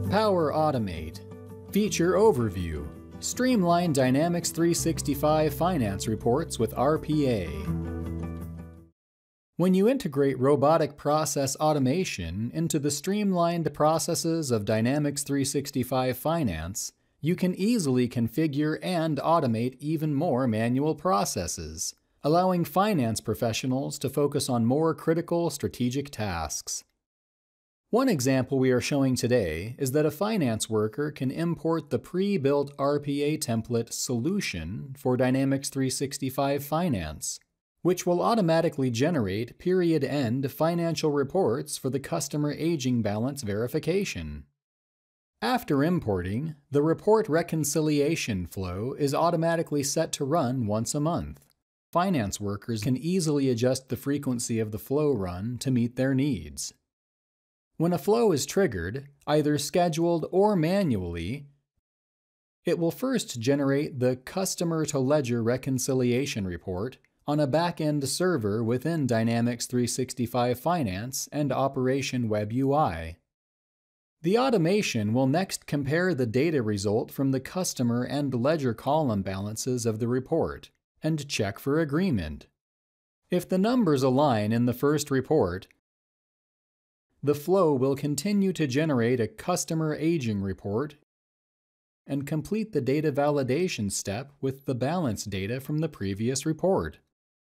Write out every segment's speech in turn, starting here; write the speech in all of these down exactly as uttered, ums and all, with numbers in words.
Power Automate. Feature Overview. Streamline Dynamics three sixty-five Finance Reports with R P A. When you integrate robotic process automation into the streamlined processes of Dynamics three sixty-five Finance, you can easily configure and automate even more manual processes, allowing finance professionals to focus on more critical strategic tasks. One example we are showing today is that a finance worker can import the pre-built R P A template solution for Dynamics three sixty-five Finance, which will automatically generate period-end financial reports for the customer aging balance verification. After importing, the report reconciliation flow is automatically set to run once a month. Finance workers can easily adjust the frequency of the flow run to meet their needs. When a flow is triggered, either scheduled or manually, it will first generate the customer-to-ledger reconciliation report on a back-end server within Dynamics three sixty-five Finance and Operation Web U I. The automation will next compare the data result from the customer and ledger column balances of the report and check for agreement. If the numbers align in the first report, the flow will continue to generate a customer aging report and complete the data validation step with the balance data from the previous report.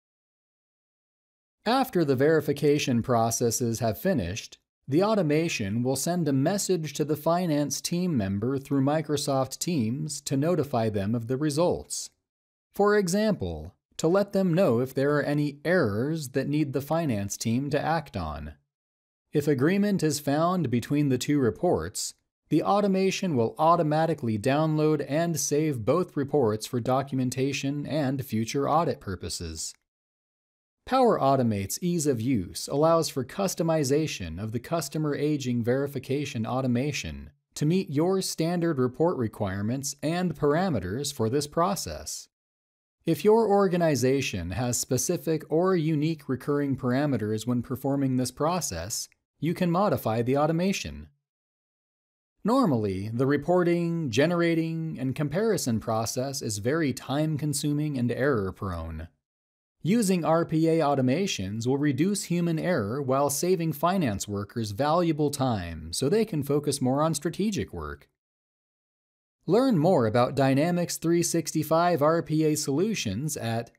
After the verification processes have finished, the automation will send a message to the finance team member through Microsoft Teams to notify them of the results. For example, to let them know if there are any errors that need the finance team to act on. If agreement is found between the two reports, the automation will automatically download and save both reports for documentation and future audit purposes. Power Automate's ease of use allows for customization of the customer aging verification automation to meet your standard report requirements and parameters for this process. If your organization has specific or unique recurring parameters when performing this process, you can modify the automation. Normally, the reporting, generating, and comparison process is very time-consuming and error-prone. Using R P A automations will reduce human error while saving finance workers valuable time so they can focus more on strategic work. Learn more about Dynamics three sixty-five R P A solutions at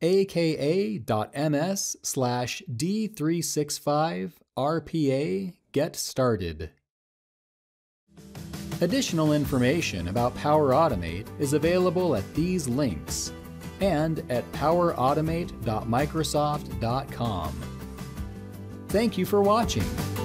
aka.ms slash D365RPA Get Started. Additional information about Power Automate is available at these links and at power automate dot microsoft dot com. Thank you for watching.